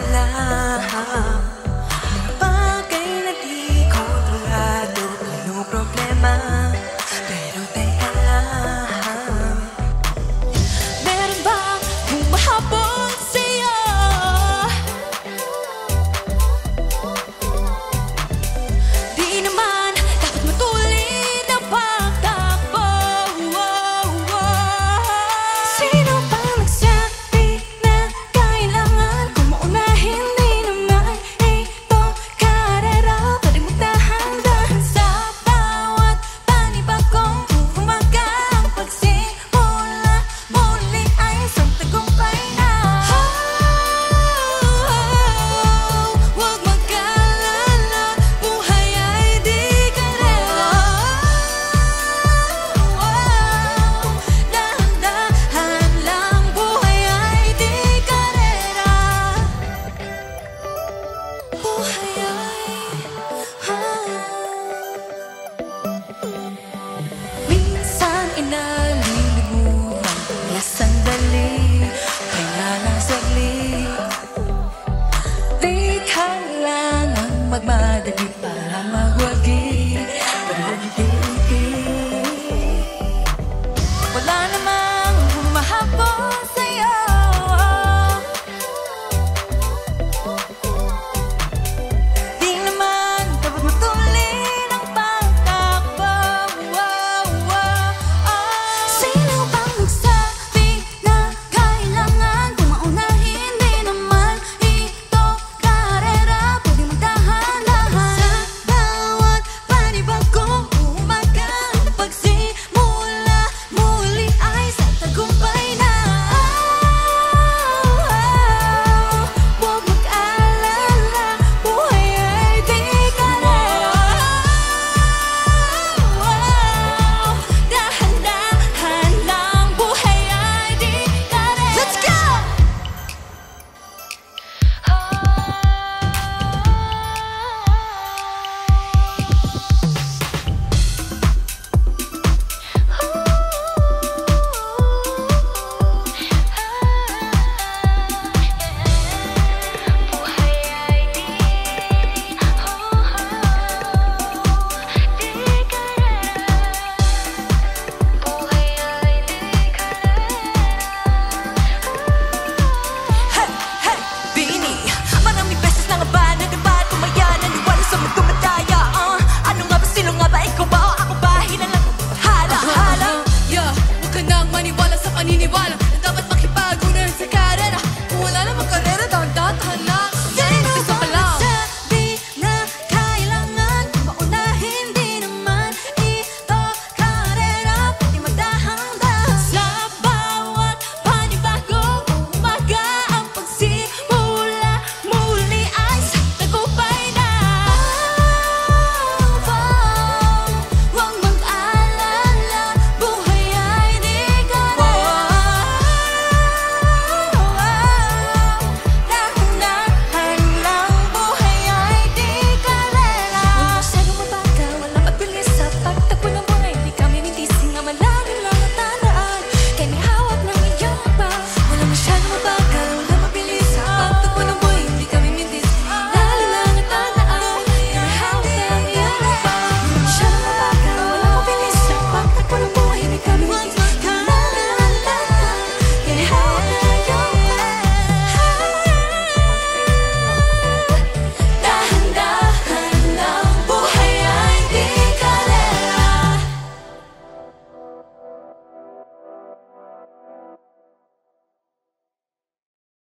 alam mga bagay na di kontrolado, ano problema, pero teka lang, meron bang humahabol sa'yo? Di naman dapat matulid ang pagtakbo. Sino bang nagsabi na kailangan kong maunahin? Di naman ito karera, pwede mo dahan-dahan sa bawat panibagong humagang pagsimula. Muli ay isang tagumpay na. Huwag mag-alala, buhay ay di karera. Dahan-dahan lang, buhay ay di karera. Buhay ay minsan inalilimutan kaya sandali, kaya lang saglit. Di kailangang magmadali pa.